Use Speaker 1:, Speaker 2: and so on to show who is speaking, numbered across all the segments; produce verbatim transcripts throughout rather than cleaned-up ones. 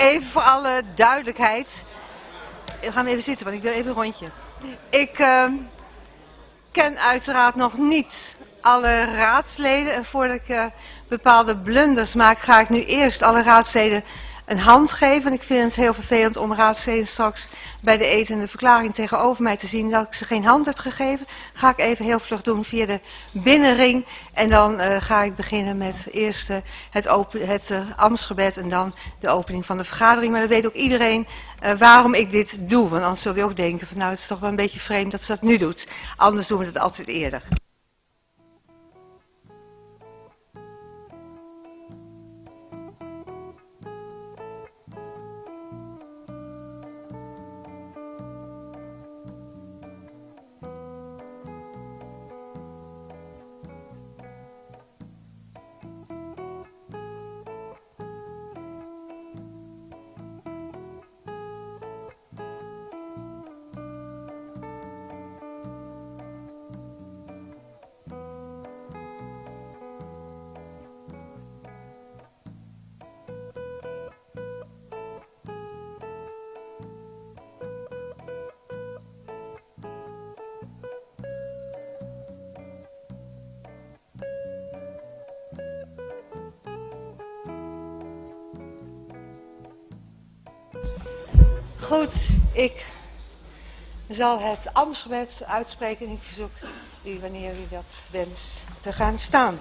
Speaker 1: Even voor alle duidelijkheid. We gaan even zitten, want ik wil even een rondje. Ik uh, ken uiteraard nog niet alle raadsleden. En voordat ik uh, bepaalde blunders maak, ga ik nu eerst alle raadsleden een hand geven. Ik vind het heel vervelend om raadsleden straks bij de eet en de verklaring tegenover mij te zien dat ik ze geen hand heb gegeven. Ga ik even heel vlug doen via de binnenring. En dan uh, ga ik beginnen met eerst uh, het, open, het uh, ambtsgebed en dan de opening van de vergadering. Maar dan weet ook iedereen uh, waarom ik dit doe. Want anders zul je ook denken van nou het is toch wel een beetje vreemd dat ze dat nu doet. Anders doen we het altijd eerder. Goed, ik zal het ambtsgebed uitspreken en ik verzoek u, wanneer u dat wenst, te gaan staan.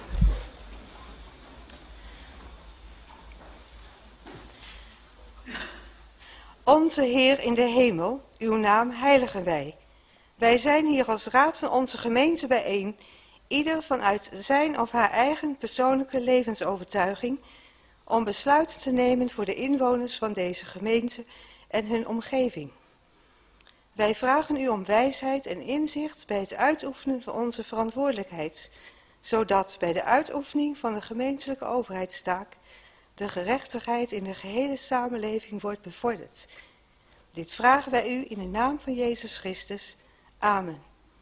Speaker 1: Onze Heer in de hemel, uw naam heiligen wij. Wij zijn hier als raad van onze gemeente bijeen, ieder vanuit zijn of haar eigen persoonlijke levensovertuiging, om besluiten te nemen voor de inwoners van deze gemeente en hun omgeving. Wij vragen u om wijsheid en inzicht bij het uitoefenen van onze verantwoordelijkheid, zodat bij de uitoefening van de gemeentelijke overheidstaak de gerechtigheid in de gehele samenleving wordt bevorderd. Dit vragen wij u in de naam van Jezus Christus. Amen.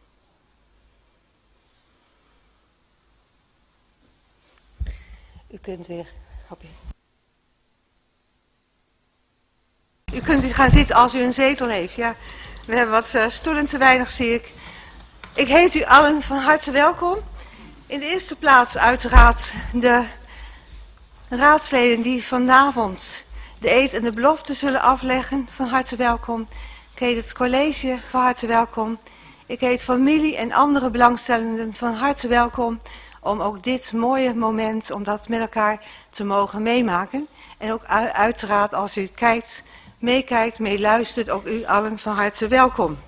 Speaker 1: U kunt weer... Hopie. U kunt weer gaan zitten als u een zetel heeft. Ja, we hebben wat uh, stoelen te weinig, zie ik. Ik heet u allen van harte welkom. In de eerste plaats uiteraard de raadsleden die vanavond de eed en de belofte zullen afleggen. Van harte welkom. Ik heet het college van harte welkom. Ik heet familie en andere belangstellenden van harte welkom. Om ook dit mooie moment, om dat met elkaar te mogen meemaken. En ook uiteraard als u kijkt... meekijkt, meeluistert, ook u allen van harte welkom.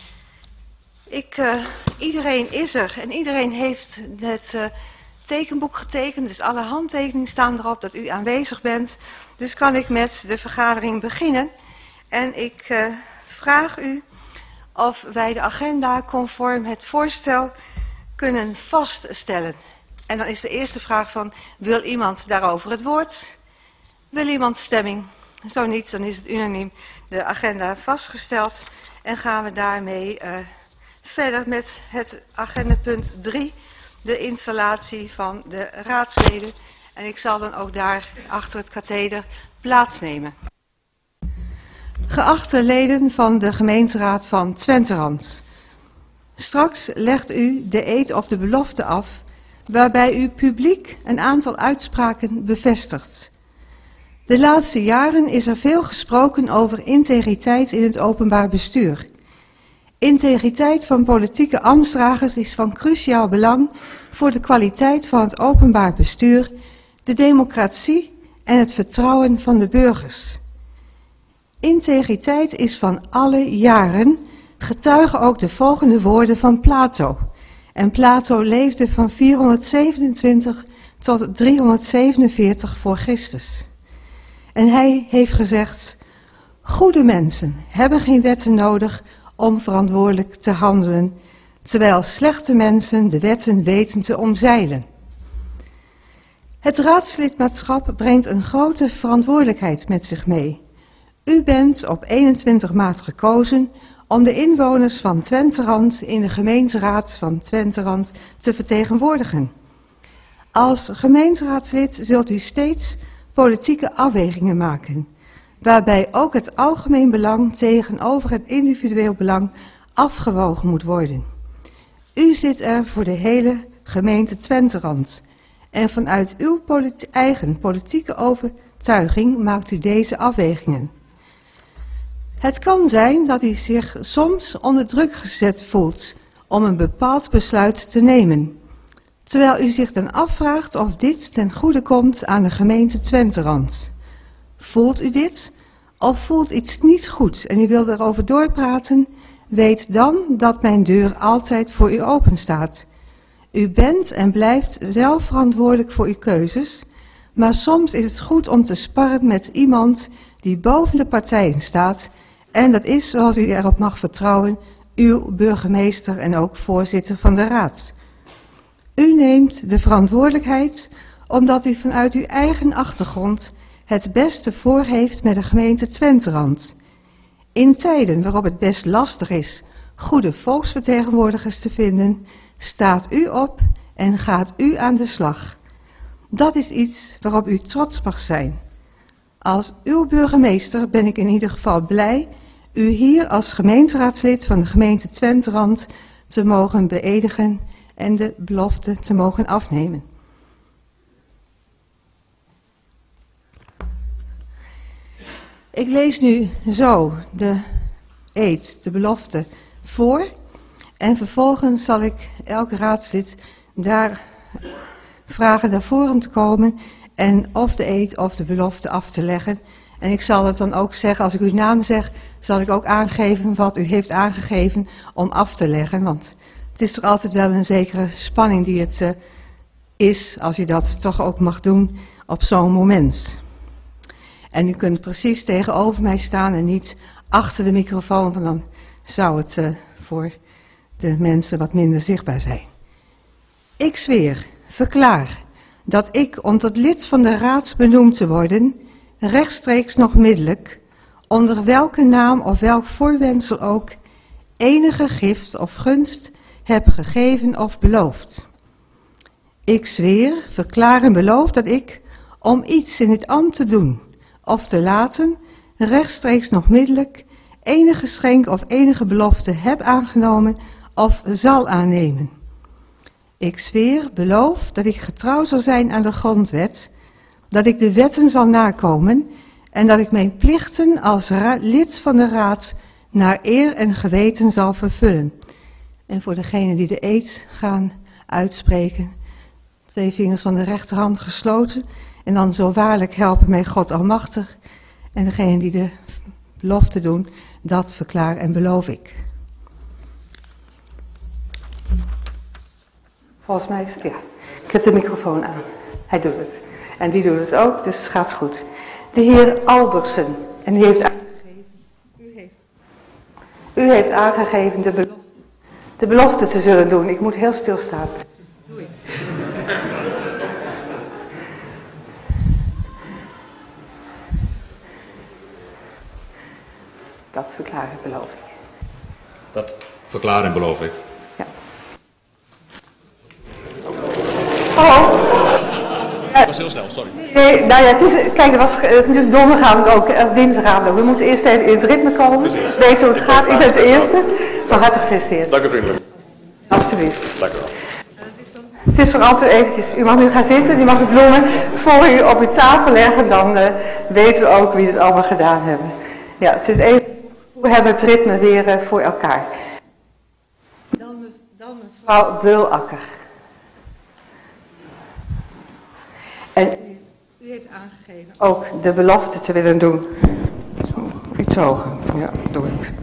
Speaker 1: Ik, uh, iedereen is er en iedereen heeft het uh, tekenboek getekend, dus alle handtekeningen staan erop dat u aanwezig bent. Dus kan ik met de vergadering beginnen. En ik uh, vraag u of wij de agenda conform het voorstel kunnen vaststellen. En dan is de eerste vraag van, wil iemand daarover het woord? Wil iemand stemming? Zo niet, dan is het unaniem de agenda vastgesteld en gaan we daarmee uh, verder met het agendapunt drie, de installatie van de raadsleden. En ik zal dan ook daar achter het katheder plaatsnemen. Geachte leden van de gemeenteraad van Twenterand, straks legt u de eed of de belofte af, waarbij u publiek een aantal uitspraken bevestigt. De laatste jaren is er veel gesproken over integriteit in het openbaar bestuur. Integriteit van politieke ambtsdragers is van cruciaal belang voor de kwaliteit van het openbaar bestuur, de democratie en het vertrouwen van de burgers. Integriteit is van alle jaren, getuigen ook de volgende woorden van Plato. En Plato leefde van vierhonderdzevenentwintig tot driehonderdzevenenveertig voor Christus. En hij heeft gezegd, goede mensen hebben geen wetten nodig om verantwoordelijk te handelen, terwijl slechte mensen de wetten weten te omzeilen. Het raadslidmaatschap brengt een grote verantwoordelijkheid met zich mee. U bent op eenentwintig maart gekozen om de inwoners van Twenterand in de gemeenteraad van Twenterand te vertegenwoordigen. Als gemeenteraadslid zult u steeds politieke afwegingen maken. waarbij ook het algemeen belang tegenover het individueel belang afgewogen moet worden. U zit er voor de hele gemeente Twenterand en vanuit uw politi- eigen politieke overtuiging maakt u deze afwegingen. Het kan zijn dat u zich soms onder druk gezet voelt om een bepaald besluit te nemen, terwijl u zich dan afvraagt of dit ten goede komt aan de gemeente Twenterand. Voelt u dit of voelt iets niet goed en u wilt erover doorpraten? Weet dan dat mijn deur altijd voor u open staat. U bent en blijft zelf verantwoordelijk voor uw keuzes, maar soms is het goed om te sparren met iemand die boven de partijen staat en dat is, zoals u erop mag vertrouwen, uw burgemeester en ook voorzitter van de raad. U neemt de verantwoordelijkheid omdat u vanuit uw eigen achtergrond het beste voor heeft met de gemeente Twenterand. In tijden waarop het best lastig is goede volksvertegenwoordigers te vinden, staat u op en gaat u aan de slag. Dat is iets waarop u trots mag zijn. Als uw burgemeester ben ik in ieder geval blij u hier als gemeenteraadslid van de gemeente Twenterand te mogen beëdigen en de belofte te mogen afnemen. Ik lees nu zo de eed, de belofte, voor en vervolgens zal ik elk raadslid daar vragen naar voren te komen en of de eed of de belofte af te leggen. En ik zal het dan ook zeggen, als ik uw naam zeg, zal ik ook aangeven wat u heeft aangegeven om af te leggen. Want het is toch altijd wel een zekere spanning die het uh, is, als u dat toch ook mag doen op zo'n moment. En u kunt precies tegenover mij staan en niet achter de microfoon, want dan zou het uh, voor de mensen wat minder zichtbaar zijn. Ik zweer, verklaar, dat ik om tot lid van de raad benoemd te worden, rechtstreeks nog middelijk, onder welke naam of welk voorwendsel ook, enige gift of gunst heb gegeven of beloofd. Ik zweer, verklaar en beloof dat ik, om iets in het ambt te doen of te laten, rechtstreeks nog middelijk, enige geschenk of enige belofte heb aangenomen of zal aannemen. Ik zweer, beloof dat ik getrouw zal zijn aan de grondwet, dat ik de wetten zal nakomen en dat ik mijn plichten als lid van de raad naar eer en geweten zal vervullen. En voor degenen die de eed gaan uitspreken, twee vingers van de rechterhand gesloten en dan zo waarlijk helpen mij God Almachtig. En degenen die de belofte doen, dat verklaar en beloof ik. Volgens mij is het, ja. Ik heb de microfoon aan. Hij doet het. En die doet het ook, dus het gaat goed. De heer Albertsen. En die heeft aangegeven. U heeft, u heeft aangegeven de belofte, de belofte te zullen doen. Ik moet heel stil staan. Doe ik. Dat verklaar en beloof ik.
Speaker 2: Dat verklaar en beloof ik.
Speaker 1: Ja. Oh.
Speaker 2: Dat was heel snel, sorry.
Speaker 1: Nee, nou ja, het is, kijk, het was het is donderdagavond ook, of dinsdagavond ook. We moeten eerst even in het ritme komen, precies. Weten hoe het gaat. Ik ben de eerste. Van harte gefeliciteerd.
Speaker 2: Dank u vriendelijk.
Speaker 1: Alsjeblieft.
Speaker 2: Dank u wel.
Speaker 1: Het is er altijd eventjes, u mag nu gaan zitten, u mag de bloemen voor u op uw tafel leggen, dan uh, weten we ook wie het allemaal gedaan hebben. Ja, het is even, we hebben het ritme weer uh, voor elkaar. Dan, dan mevrouw Beulakker. En u heeft aangegeven ook de belofte te willen doen. Zo, iets hoger, ja, doe ik.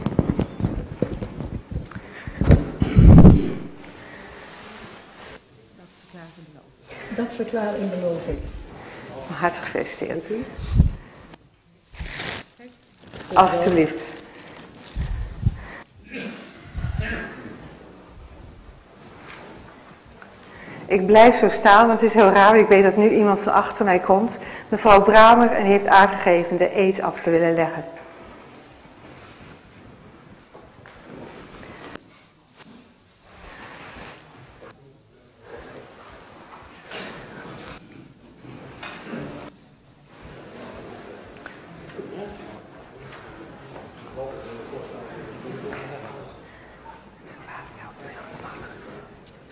Speaker 3: Dat verklaar en beloof ik.
Speaker 1: Hartelijk gefeliciteerd. Alsjeblieft. Ik blijf zo staan, want het is heel raar. Ik weet dat nu iemand van achter mij komt. Mevrouw Bramer en heeft aangegeven de eed af te willen leggen.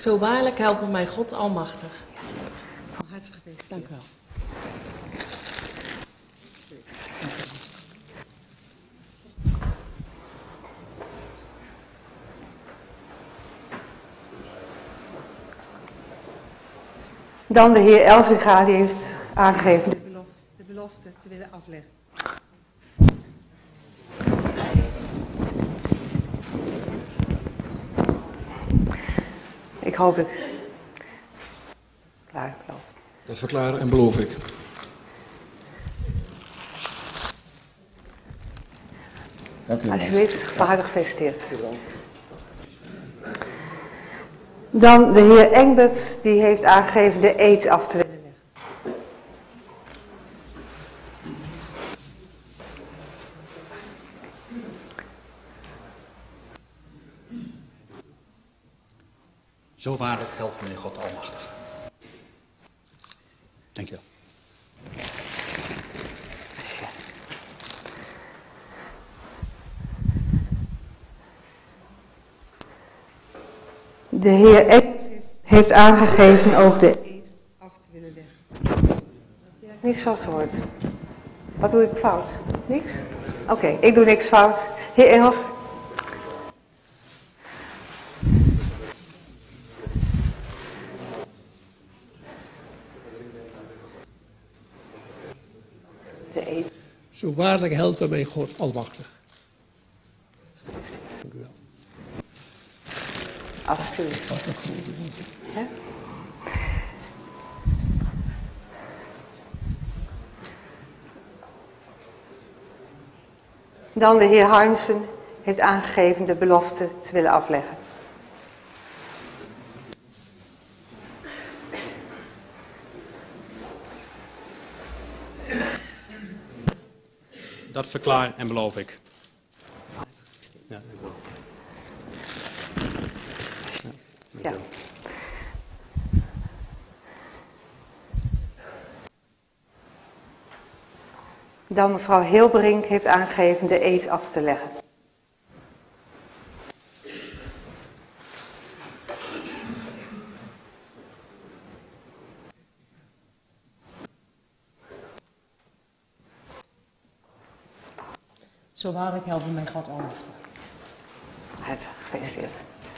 Speaker 4: Zo waarlijk helpen mij God Almachtig.
Speaker 3: Van harte gefeliciteerd.
Speaker 4: Dank u wel.
Speaker 1: Dan de heer Elzinga, die heeft aangegeven de belofte, de belofte te willen afleggen. Ik hoop het. Klaar, geloof ik.
Speaker 5: Dat verklaar en beloof ik. Dank u wel.
Speaker 1: Alsjeblieft, van harte gefeliciteerd. Dan de heer Engberts, die heeft aangegeven de eed af te willen leggen.
Speaker 6: Zo waarlijk helpt mij God Almachtig. Dank je wel.
Speaker 1: De heer Engberts heeft aangegeven ook de eed af te willen leggen. Niet zoals het hoort. Wat doe ik fout? Niks? Oké, okay, ik doe niks fout. Heer Engels. De eed.
Speaker 7: Zo waarlijk helpt mij God Almachtig. Dank u wel.
Speaker 1: Alsjeblieft. Ja? Dan de heer Harmsen heeft aangegeven de belofte te willen afleggen.
Speaker 6: Dat verklaar en beloof ik. Ja, ik wil.
Speaker 1: Ja. Dan mevrouw Hilberink heeft aangegeven de eed af te leggen.
Speaker 3: Zo waarlijk helpen mij God Almachtig.
Speaker 1: Het gefeliciteerd.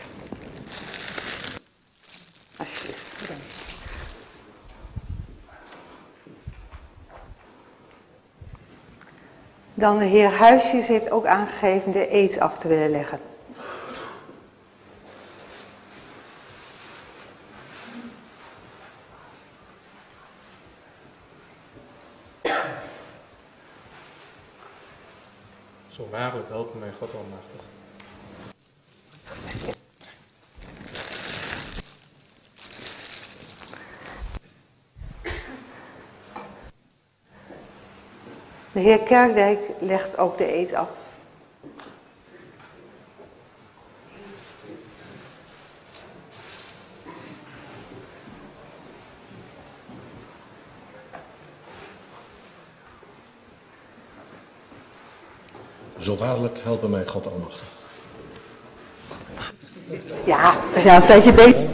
Speaker 1: Alsjeblieft.
Speaker 3: Bedankt.
Speaker 1: Dan de heer Huisjes heeft ook aangegeven de eed af te willen leggen.
Speaker 2: Zo waarlijk helpen mij God Almachtig.
Speaker 1: De heer Kerkdijk legt ook de eed af.
Speaker 2: Zo waarlijk helpen mij God Almachtig.
Speaker 1: Ja, we zijn al een tijdje bezig.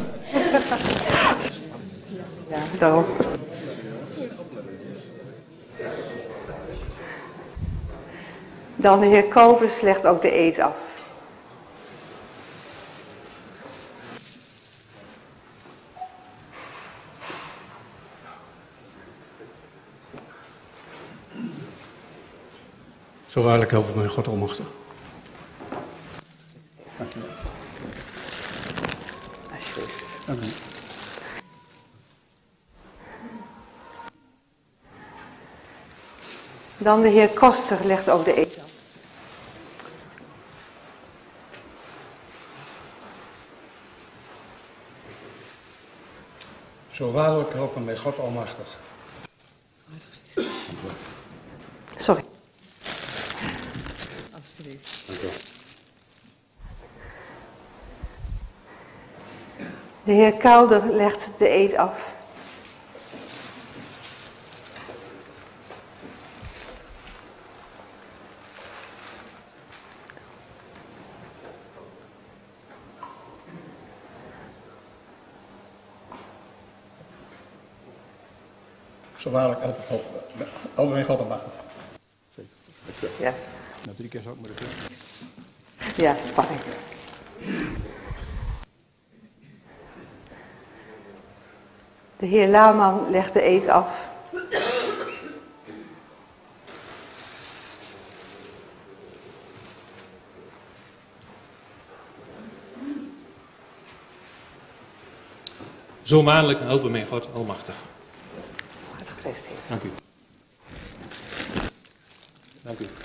Speaker 1: Ja, daarom. Dan de heer Kobus legt ook de eed af.
Speaker 7: Zo waarlijk helpen mij God Almachtig.
Speaker 6: Dank u wel.
Speaker 1: Alsjeblieft.
Speaker 6: Dank u.
Speaker 1: Dan de heer Koster legt ook de eed af.
Speaker 5: Zo waarlijk helpen mij God Almachtig.
Speaker 1: Sorry.
Speaker 3: Alsjeblieft.
Speaker 6: Dank u wel.
Speaker 1: De heer Kouder legt de eed af.
Speaker 5: Zo waarlijk help, help, help mij God almachtig.
Speaker 1: Ja,
Speaker 5: Nou, drie keer zou ik moeten doen.
Speaker 1: ja, spanning. De heer Laarman legt de eed af.
Speaker 2: Zo waarlijk helpen mij God almachtig.
Speaker 1: Hartelijk gefeliciteerd.
Speaker 2: Dank u. Dank u.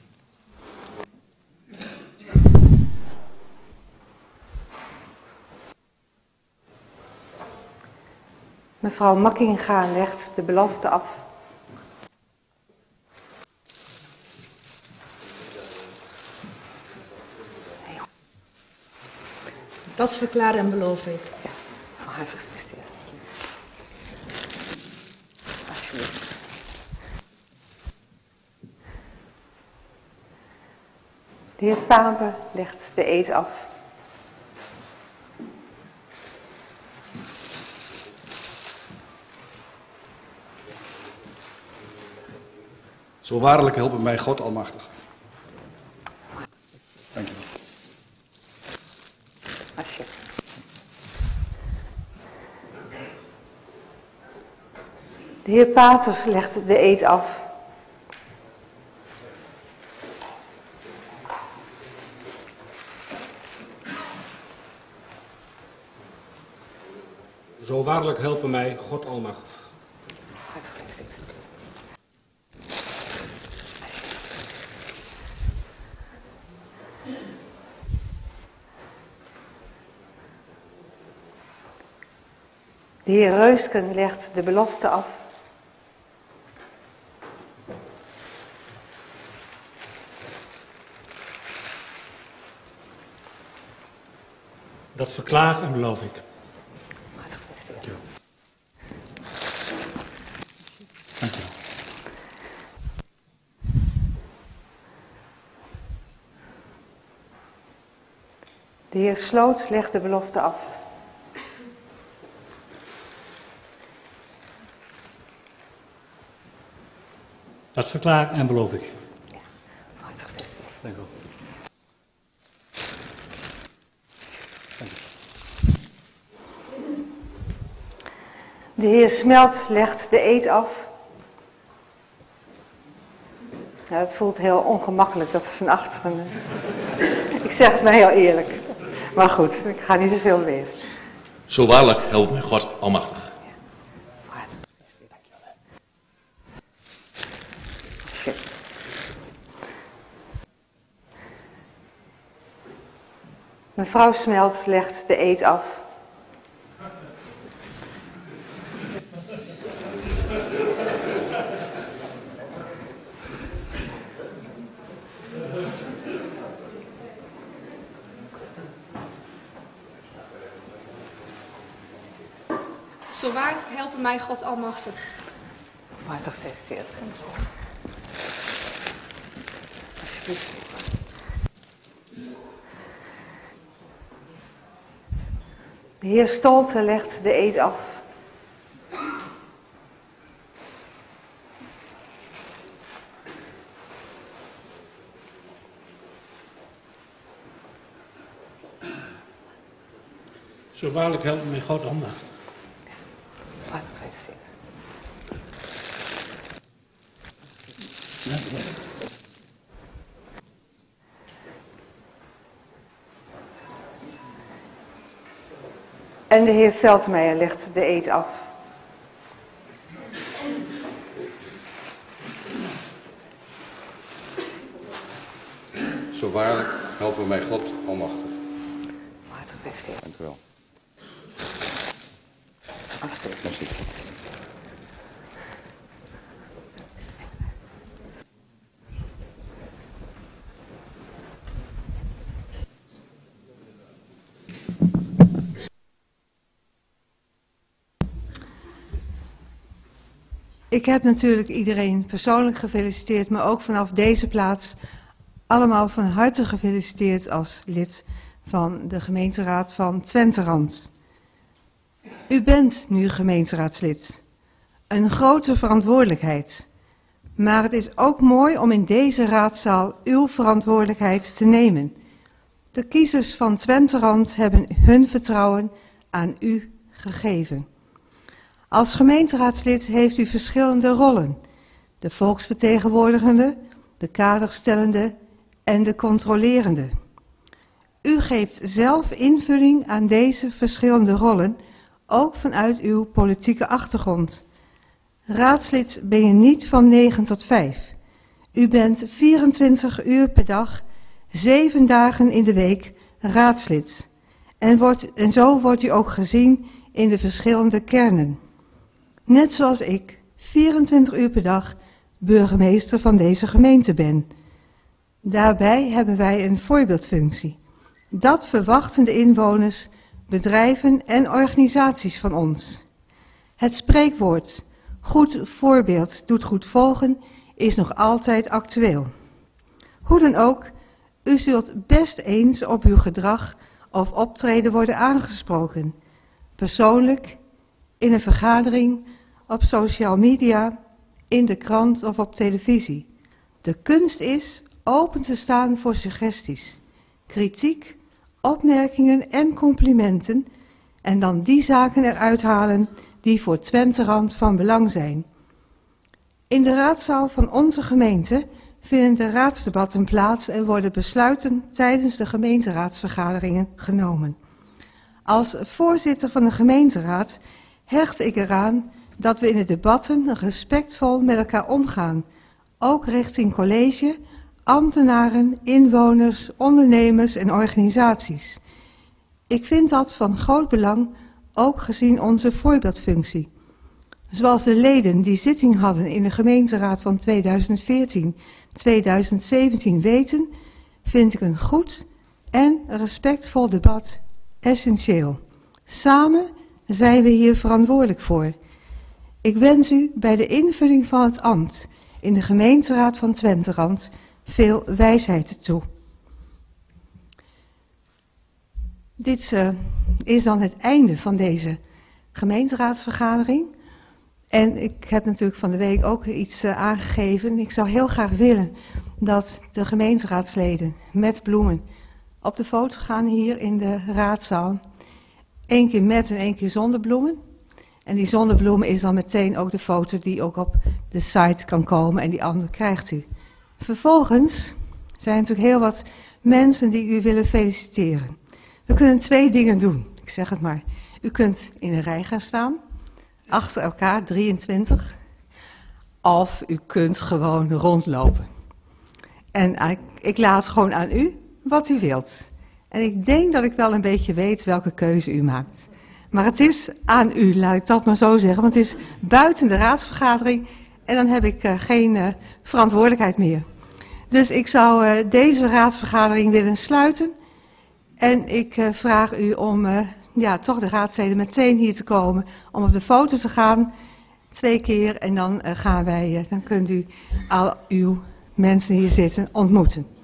Speaker 1: Mevrouw Makkinga legt de belofte af.
Speaker 3: Dat verklaar en beloof ik.
Speaker 1: Ja, van harte gefeliciteerd. Alsjeblieft. De heer Pape legt de eed af.
Speaker 5: Zo waarlijk helpen mij God almachtig. Dank je wel.
Speaker 1: Alsjeblieft. De heer Paters legt de eed af.
Speaker 7: Zo waarlijk helpen mij God almachtig.
Speaker 1: Hartelijk gefeliciteerd. De heer Reusken legt de belofte af.
Speaker 7: Dat verklaar en beloof ik.
Speaker 1: Hartelijk gefeliciteerd.
Speaker 5: Dank je wel.
Speaker 1: De heer Sloot legt de belofte af.
Speaker 7: Dat verklaar en beloof ik.
Speaker 1: Hartelijk gefeliciteerd.
Speaker 5: Dank je wel.
Speaker 1: De heer Smelt legt de eed af. Nou, het voelt heel ongemakkelijk dat van achteren. Ik zeg het maar heel eerlijk. Maar goed, ik ga niet te veel meer.
Speaker 2: Zo waarlijk helpt mij God almachtig. Mevrouw Smelt legt de eed af.
Speaker 8: Zo waar helpen mij God almachtig.
Speaker 1: Hartelijk gefeliciteerd. Alsjeblieft. De heer Stolte legt de eed af.
Speaker 7: Zo waarlijk helpen mij God almachtig.
Speaker 1: Hartelijk gefeliciteerd. En de heer Veldmeijer legt de eed af.
Speaker 9: Zo waarlijk helpen mij God almachtig.
Speaker 1: Hartelijk gefeliciteerd.
Speaker 9: Dank u wel.
Speaker 1: Alsjeblieft.
Speaker 9: Alsjeblieft.
Speaker 1: Ik heb natuurlijk iedereen persoonlijk gefeliciteerd, maar ook vanaf deze plaats allemaal van harte gefeliciteerd als lid van de gemeenteraad van Twenterand. U bent nu gemeenteraadslid. Een grote verantwoordelijkheid. Maar het is ook mooi om in deze raadzaal uw verantwoordelijkheid te nemen. De kiezers van Twenterand hebben hun vertrouwen aan u gegeven. Als gemeenteraadslid heeft u verschillende rollen. De volksvertegenwoordigende, de kaderstellende en de controlerende. U geeft zelf invulling aan deze verschillende rollen, ook vanuit uw politieke achtergrond. Raadslid ben je niet van negen tot vijf. U bent vierentwintig uur per dag, zeven dagen in de week raadslid. En, wordt, en zo wordt u ook gezien in de verschillende kernen. Net zoals ik vierentwintig uur per dag burgemeester van deze gemeente ben. Daarbij hebben wij een voorbeeldfunctie. Dat verwachten de inwoners, bedrijven en organisaties van ons. Het spreekwoord, goed voorbeeld doet goed volgen, is nog altijd actueel. Hoe dan ook, u zult best eens op uw gedrag of optreden worden aangesproken. Persoonlijk, in een vergadering, op social media, in de krant of op televisie. De kunst is open te staan voor suggesties, kritiek, opmerkingen en complimenten en dan die zaken eruit halen die voor Twenterand van belang zijn. In de raadzaal van onze gemeente vinden de raadsdebatten plaats en worden besluiten tijdens de gemeenteraadsvergaderingen genomen. Als voorzitter van de gemeenteraad hecht ik eraan dat we in de debatten respectvol met elkaar omgaan, ook richting college, ambtenaren, inwoners, ondernemers en organisaties. Ik vind dat van groot belang, ook gezien onze voorbeeldfunctie. Zoals de leden die zitting hadden in de gemeenteraad van tweeduizend veertien tot tweeduizend zeventien weten, vind ik een goed en respectvol debat essentieel. Samen zijn we hier verantwoordelijk voor. Ik wens u bij de invulling van het ambt in de gemeenteraad van Twenterand veel wijsheid toe. Dit uh, is dan het einde van deze gemeenteraadsvergadering. En ik heb natuurlijk van de week ook iets uh, aangegeven. Ik zou heel graag willen dat de gemeenteraadsleden met bloemen op de foto gaan hier in de raadzaal. Eén keer met en één keer zonder bloemen. En die zonder bloemen is dan meteen ook de foto die ook op de site kan komen en die andere krijgt u. Vervolgens zijn er natuurlijk heel wat mensen die u willen feliciteren. We kunnen twee dingen doen, ik zeg het maar. U kunt in een rij gaan staan, achter elkaar, drieëntwintig. Of u kunt gewoon rondlopen. En ik, ik laat gewoon aan u wat u wilt. En ik denk dat ik wel een beetje weet welke keuze u maakt. Maar het is aan u, laat ik dat maar zo zeggen. Want het is buiten de raadsvergadering en dan heb ik uh, geen uh, verantwoordelijkheid meer. Dus ik zou uh, deze raadsvergadering willen sluiten. En ik uh, vraag u om uh, ja, toch de raadsleden meteen hier te komen om op de foto te gaan. Twee keer en dan uh, gaan wij, uh, dan kunt u al uw mensen hier zitten ontmoeten.